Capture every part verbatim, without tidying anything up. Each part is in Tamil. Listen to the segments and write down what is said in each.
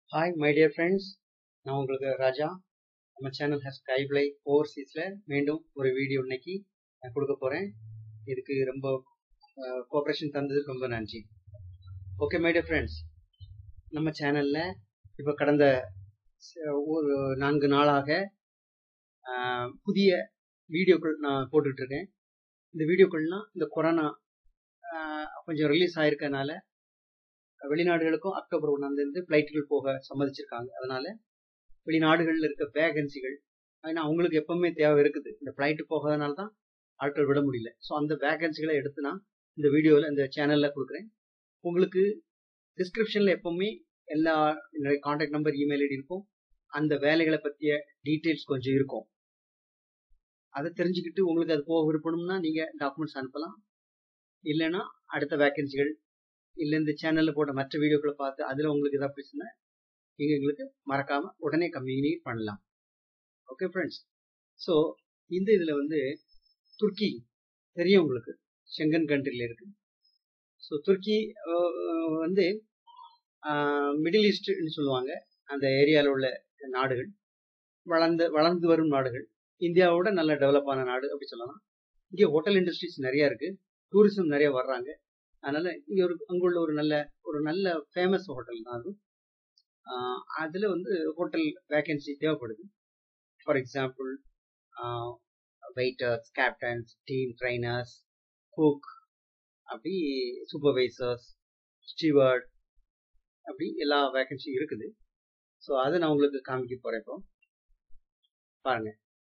Hi, my dear friends. நான் உங்களுக்கு ராஜா. நம்ம சேனல் ஹஸ் கைப்ளை ஓவர்சீஸில் மீண்டும் ஒரு வீடியோ இன்னைக்கு நான் கொடுக்க போகிறேன். இதுக்கு ரொம்ப கோஆப்ரேஷன் தந்ததுக்கு ரொம்ப நன்றி. ஓகே மை டியர் ஃப்ரெண்ட்ஸ், நம்ம சேனலில் இப்போ கடந்த ஒரு நான்கு நாளாக புதிய வீடியோக்கள் நான் போட்டுட்ருக்கேன். இந்த வீடியோக்கள்னால் இந்த கொரோனா கொஞ்சம் ரிலீஸ் ஆகிருக்கனால வெளிநாடுகளுக்கும் அக்டோபர் ஒன்றாந்தேருந்து ஃப்ளைட்டுகள் போக சம்மதிச்சிருக்காங்க. அதனால வெளிநாடுகளில் இருக்க வேகன்சிகள் ஏன்னா அவங்களுக்கு எப்பவுமே தேவை இருக்குது. இந்த ஃப்ளைட்டு போகாதனால தான் ஆட்கள் விட முடியல. ஸோ அந்த வேகன்சிகளை எடுத்து நான் இந்த வீடியோவில் இந்த சேனலில் கொடுக்குறேன். உங்களுக்கு டிஸ்கிரிப்ஷனில் எப்பவுமே எல்லா என்னுடைய கான்டாக்ட் நம்பர், இமெயில் ஐடி இருக்கும். அந்த வேலைகளை பற்றிய டீட்டெயில்ஸ் கொஞ்சம் இருக்கும். அதை தெரிஞ்சுக்கிட்டு உங்களுக்கு அது போக விருப்பணும்னா நீங்கள் டாக்குமெண்ட்ஸ் அனுப்பலாம். இல்லைன்னா அடுத்த வேகன்சிகள் இல்லை இந்த சேனலில் போட்ட மற்ற வீடியோக்களை பார்த்து அதில் உங்களுக்கு எதாவது பேசுனா நீங்கள் எங்களுக்கு மறக்காமல் உடனே கம்யூனிகேட் பண்ணலாம். ஓகே ஃப்ரெண்ட்ஸ், ஸோ இந்த இதில் வந்து துருக்கி தெரியும் உங்களுக்கு, ஷெங்கன் கண்ட்ரியில் இருக்குது. ஸோ துருக்கி வந்து மிடில் ஈஸ்ட்னு சொல்லுவாங்க. அந்த ஏரியாவில் உள்ள நாடுகள் வளர்ந்து வளர்ந்து வரும் நாடுகள், இந்தியாவோட நல்ல டெவலப் ஆன நாடு அப்படி சொல்லலாம். இங்கே ஹோட்டல் இண்டஸ்ட்ரீஸ் நிறையா இருக்குது, டூரிசம் நிறைய வர்றாங்க. அதனால் இங்கே ஒரு அங்குள்ள ஒரு நல்ல ஒரு நல்ல ஃபேமஸ் ஹோட்டல் தான் அது. அதில் வந்து ஹோட்டல் வேக்கன்சி தேவைப்படுது. For example waiters, captains, team trainers, cook, அப்படி சூப்பர்வைசர்ஸ், ஸ்டீவர்ட், அப்படி எல்லா வேக்கன்சியும் இருக்குது. ஸோ அதை நான் உங்களுக்கு காமிக்க போகிறேன். இப்போ பாருங்க,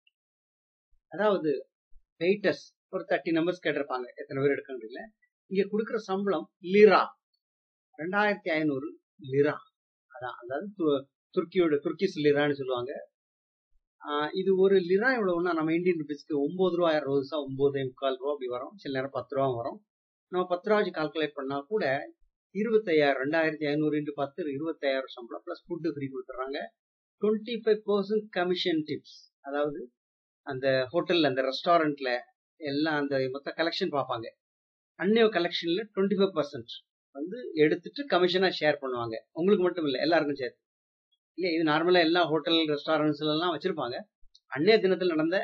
அதாவது வெயிட்டர்ஸ் ஒரு தேர்ட்டி நம்பர்ஸ் கேட்டிருப்பாங்க, எத்தனை பேர் எடுக்கணும்ல. இங்கே கொடுக்குற சம்பளம் லிரா, ரெண்டாயிரத்தி ஐநூறு லிரா. அதான், அதாவது துருக்கியோட துர்க்கிஸ் லிரான்னு சொல்லுவாங்க. இது ஒரு லிரா எவ்வளவுன்னா நம்ம இந்தியன் ருபீஸ்க்கு ஒன்பது ரூபா ஆயிரம் ரோஸா ஒன்பதே முக்கால் ரூபா அப்படி வரும். சில நேரம் பத்து ரூபா வரும். நம்ம பத்து ரூபா வச்சு கால்குலேட் பண்ணா கூட இருபத்தையாயிரம், ரெண்டாயிரத்தி ஐநூறு இன்ட்டு பத்து இருபத்தாயிரம் சம்பளம் பிளஸ் ஃபுட்டு ஃப்ரீ கொடுத்துட்றாங்க. Twenty five percent commission tips, அதாவது அந்த ஹோட்டல்ல அந்த ரெஸ்டாரண்ட்ல எல்லாம் அந்த மொத்த கலெக்ஷன் பார்ப்பாங்க. அன்னைய கலெக்ஷன்ல டுவெண்ட்டி ஃபைவ் பர்சன்ட் வந்து எடுத்துட்டு கமிஷனா ஷேர் பண்ணுவாங்க. உங்களுக்கு மட்டும் இல்லை, எல்லாருக்கும் சேர்த்து. இல்லை, இது நார்மலா எல்லா ஹோட்டல் ரெஸ்டாரண்ட்ஸ்ல எல்லாம் வச்சிருப்பாங்க. அன்னைய தினத்தில் நடந்த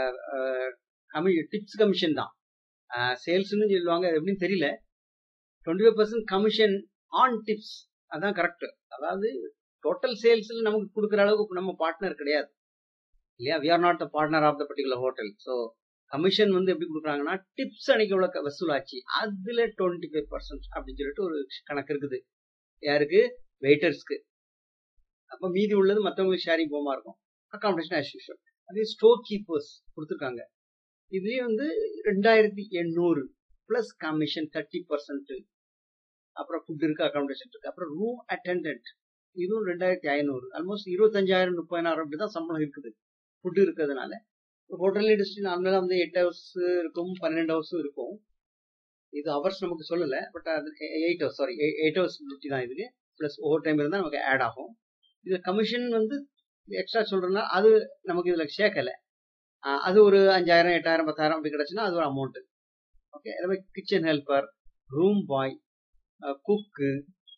கமி டிப்ஸ் கமிஷன் தான், சேல்ஸ்ன்னு சொல்லுவாங்க, அது எப்படின்னு தெரியல. Twenty five percent commission on tips, அதான் கரெக்ட். அதாவது டோட்டல் சேல்ஸ்ல நமக்கு கொடுக்குற அளவுக்கு நம்ம பார்ட்னர் கிடையாது இல்லையா. We are not the partner of the particular hotel. So commission வந்து எப்படி கொடுக்குறாங்கன்னா டிப்ஸ் அன்னைக்கு உள்ள வசூலாச்சு அதுல டுவெண்ட்டி ஃபைவ் பர்சன்ட் அப்படின்னு சொல்லிட்டு ஒரு கணக்கு இருக்குது. யாருக்கு? வெயிட்டர்ஸ்க்கு. அப்போ மீதி உள்ளது மற்றவங்களுக்கு ஷேரிங் போமா இருக்கும். Accommodation as usual. அதே ஸ்டோர் கீப்பர்ஸ் கொடுத்துருக்காங்க. இதுலேயே வந்து ரெண்டாயிரத்தி எண்ணூறு பிளஸ் கமிஷன் தேர்ட்டி பர்சன்ட். அப்புறம் ஃபுட் இருக்கு, அக்காமடேஷன் இருக்கு. அப்புறம் ரூம் அட்டெண்டன்ட், இதுவும் ரெண்டாயிரத்தி ஐநூறு. ஆல்மோஸ்ட் இருபத்தஞ்சாயிரம் முப்பதாயிரம் அப்படிதான் சம்பளம் இருக்குது ஃபுட்டு இருக்கிறதுனால. ஹோட்டல் இண்டஸ்ட்ரி நார்மலாக வந்து எட்டு ஹவர்ஸ் இருக்கும், பன்னெண்டு ஹவர்ஸும் இருக்கும். இது ஹவர்ஸ் நமக்கு சொல்லலை, பட் அது eight hours sorry eight hours duty தான் இதுக்கு. ப்ளஸ் ஓவர் டைம் இருந்தால் நமக்கு ஆட் ஆகும். இதில் கமிஷன் வந்து எக்ஸ்ட்ரா சொல்கிறதுனா அது நமக்கு இதில் சேர்க்கலை. அது ஒரு அஞ்சாயிரம் எட்டாயிரம் பத்தாயிரம் அப்படி கிடச்சுன்னா அது ஒரு அமௌண்ட்டு. ஓகே, அதே மாதிரி kitchen helper, room boy, cook,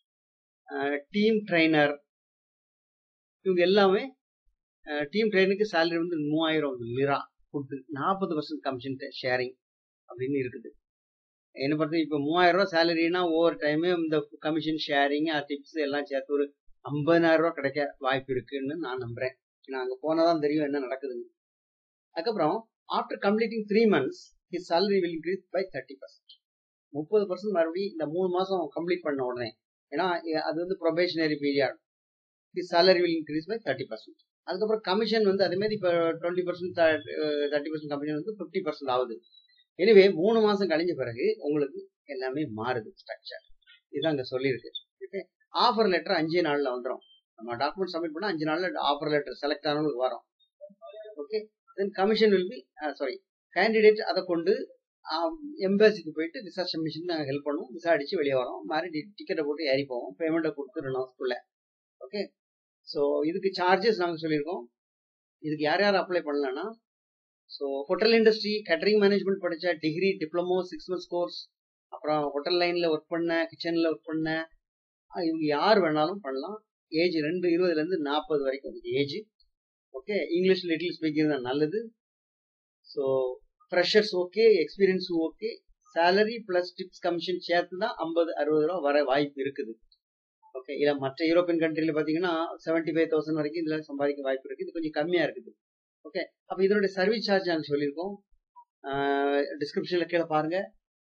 team trainer, இவங்க எல்லாமே. டீம் ட்ரைனருக்கு சேலரி வந்து மூவாயிரம் லிரா, ஃபுட்டு நாற்பது பர்சன்ட் கமிஷன் ஷேரிங் அப்படின்னு இருக்குது. என்ன பொறுத்த இப்போ மூவாயிரம் ரூபா சேலரினா ஒவ்வொரு டைமு இந்த கமிஷன் ஷேரிங் டிப்ஸ் எல்லாம் சேர்த்து ஒரு ஐம்பதாயிரம் ரூபா கிடைக்க வாய்ப்பு இருக்குன்னு நான் நம்புறேன். நான் அங்கே போனாதான் தெரியும் என்ன நடக்குதுன்னு. அதுக்கப்புறம் after completing three months his salary will increase by thirty percent. முப்பது பர்சன்ட் மறுபடியும் இந்த மூணு மாதம் கம்ப்ளீட் பண்ண உடனே, ஏன்னா அது வந்து probationary period, his salary will increase by thirty percent. அதுக்கப்புறம் கமிஷன் வந்து அதேமாதிரி இப்போ twenty percent thirty percent commission வந்து ஃபிஃப்டி பர்சன்ட் ஆகுது. எனவே மூணு மாதம் கழிஞ்ச பிறகு உங்களுக்கு எல்லாமே மாறுது ஸ்ட்ரக்சர். இதுதான் அங்கே சொல்லியிருக்கு. ஓகே, ஆஃபர் லெட்டர் அஞ்சே நாளில் வந்துடும். நம்ம டாக்குமெண்ட் சப்மிட் பண்ணால் அஞ்சு நாளில் ஆஃபர் லெட்டர் செலக்ட் ஆனவங்களுக்கு வரும். Okay, then commission will be sorry candidate அதை கொண்டு எம்பசிக்கு போயிட்டு விசா சப்மிஷன் நாங்கள் ஹெல்ப் பண்ணுவோம். விசா அடித்து வெளியே வரோம், மாதிரி டிக்கெட்டை போட்டு ஏறி போவோம், பேமெண்ட்டை கொடுத்து ரெண்டு ஹவர்ஸ்க்குள்ள. ஓகே, ஸோ இதுக்கு சார்ஜஸ் நாங்கள் சொல்லியிருக்கோம். இதுக்கு யார் யார் அப்ளை பண்ணலன்னா, so hotel industry, catering management படித்த degree, diploma, six months course, அப்புறம் ஹோட்டல் லைனில் ஒர்க் பண்ண, கிச்சனில் ஒர்க் பண்ண, இவங்க யார் வேணாலும் பண்ணலாம். ஏஜ் ரெண்டு இருபதுல இருந்து நாற்பது வரைக்கும் age. Okay, English little speaking தான் நல்லது. So freshers okay, experience okay, salary plus tips commission சேர்த்து தான் ஐம்பது அறுபது ரூபா வர வாய்ப்பு இருக்குது. ஓகே, இல்லை மற்ற யூரோப்பியன் கண்ட்ரியில் பார்த்தீங்கன்னா செவன்டி ஃபைவ் தௌசண்ட் வரைக்கும் இதில் சம்பாதிக்க வாய்ப்பு இருக்குது. இது கொஞ்சம் கம்மியாக இருக்குது. ஓகே, அப்போ இதனுடைய சர்வீஸ் சார்ஜ் நாங்கள் சொல்லியிருக்கோம், டிஸ்கிரிப்ஷனில் கீழே பாருங்க.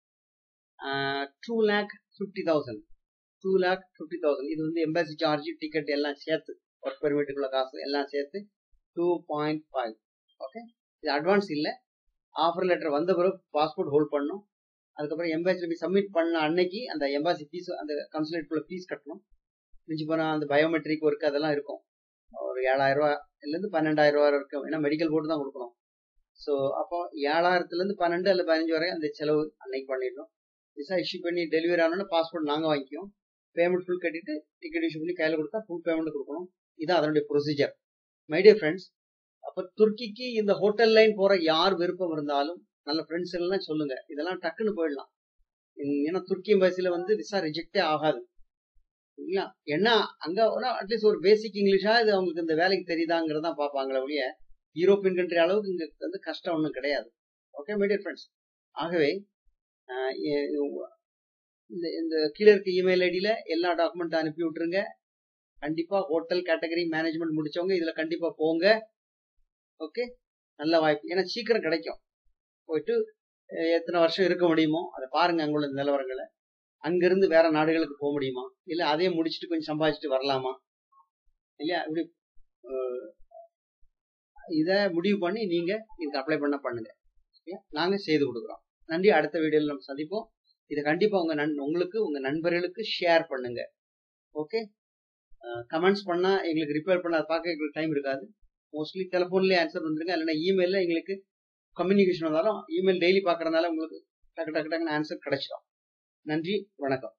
Two lakh fifty thousand two lakh fifty thousand இது வந்து எம்பசி சார்ஜ், டிக்கெட் எல்லாம் சேர்த்து, ஒர்க் பெர்மிட்டுக்குள்ள காசு எல்லாம் சேர்த்து டூ பாயிண்ட் ஃபைவ். ஓகே, இது அட்வான்ஸ் இல்லை. ஆஃபர் லெட்டர் வந்த பிறகு பாஸ்போர்ட் ஹோல்ட் பண்ணணும். அதுக்கப்புறம் எம்பாசியில் போய் சப்மிட் பண்ண அன்னைக்கு அந்த எம்பாசி ஃபீஸ், அந்த கன்சுலேட்டுக்குள்ள ஃபீஸ் கட்டணும். மிஞ்சி போனால் அந்த பயோமெட்ரிக் ஒர்க் அதெல்லாம் இருக்கும். ஒரு ஏழாயிரம் ரூபாயிலேருந்து பன்னெண்டாயிரம் ரூபா இருக்கும். ஏன்னா மெடிக்கல் போர்டு தான் கொடுக்கணும். ஸோ அப்போ ஏழாயிரத்துலேருந்து பன்னெண்டு அல்ல பதினஞ்சு வரை அந்த செலவு அன்னைக்கு பண்ணிடணும். விசா இஷ்யூ பண்ணி டெலிவரி ஆனோன்னா பாஸ்போர்ட் நாங்கள் வாங்கிக்குவோம். பேமெண்ட் ஃபுல் கட்டிட்டு டிக்கெட் இஷ்யூ பண்ணி கையில் கொடுத்தா ஃபுல் பேமெண்ட் கொடுக்கணும். இதுதான் அதனுடைய ப்ரொசீஜர். மை டியர் ஃப்ரெண்ட்ஸ், அப்போ துருக்கிக்கு இந்த ஹோட்டல் லைன் போகிற யார் விருப்பம் இருந்தாலும் நல்ல ஃப்ரெண்ட்ஸ் எல்லாம் சொல்லுங்க, இதெல்லாம் டக்குன்னு போயிடலாம். ஏன்னா துருக்கி எம்பசியில் வந்து விசா ரிஜெக்டே ஆகாது இல்லைங்களா? ஏன்னா அங்கே அட்லீஸ்ட் ஒரு பேசிக் இங்கிலீஷா இது அவங்களுக்கு இந்த வேலைக்கு தெரியுதாங்கிறதான் பார்ப்பாங்களே ஒழிய யூரோப்பியன் கண்ட்ரி அளவுக்கு இங்கே வந்து கஷ்டம் ஒன்றும் கிடையாது. ஓகே மை டியர் ஃப்ரெண்ட்ஸ், ஆகவே இந்த இந்த கீழே இருக்க இமெயில் ஐடியில் எல்லா டாக்குமெண்ட் அனுப்பி விட்டுருங்க. கண்டிப்பாக ஹோட்டல் கேட்டகரி மேனேஜ்மெண்ட் முடிச்சவங்க இதில் கண்டிப்பாக போங்க. ஓகே, நல்ல வாய்ப்பு. ஏன்னா சீக்கிரம் கிடைக்கும். போயிட்டு எத்தனை வருஷம் இருக்க முடியுமோ அதை பாருங்க, அங்குள்ள நிலவரங்களை. அங்கிருந்து வேற நாடுகளுக்கு போக முடியுமா, இல்லை அதையே முடிச்சுட்டு கொஞ்சம் சம்பாதிச்சுட்டு வரலாமா இல்லையா? இப்படி இதை முடிவு பண்ணி நீங்க இதுக்கு அப்ளை பண்ண பண்ணுங்க. நாங்கள் செய்து கொடுக்குறோம். நன்றி. அடுத்த வீடியோவில் நம்ம சந்திப்போம். இதை கண்டிப்பாக உங்க நண் உங்களுக்கு உங்க நண்பர்களுக்கு ஷேர் பண்ணுங்க. ஓகே, கமெண்ட்ஸ் பண்ணா எங்களுக்கு ரிப்ளை பண்ண பார்க்க எங்களுக்கு டைம் இருக்காது. மோஸ்ட்லி டெலிஃபோன்லேயே ஆன்சர் வந்துருங்க. இல்லைன்னா இமெயிலில் எங்களுக்கு கம்யூனிகேஷன் வந்தாலும் இமெயில் டெய்லி பார்க்கறதுனால உங்களுக்கு டக்கு டக்கு டக்குன்னு ஆன்சர் கிடைச்சிடும். நன்றி, வணக்கம்.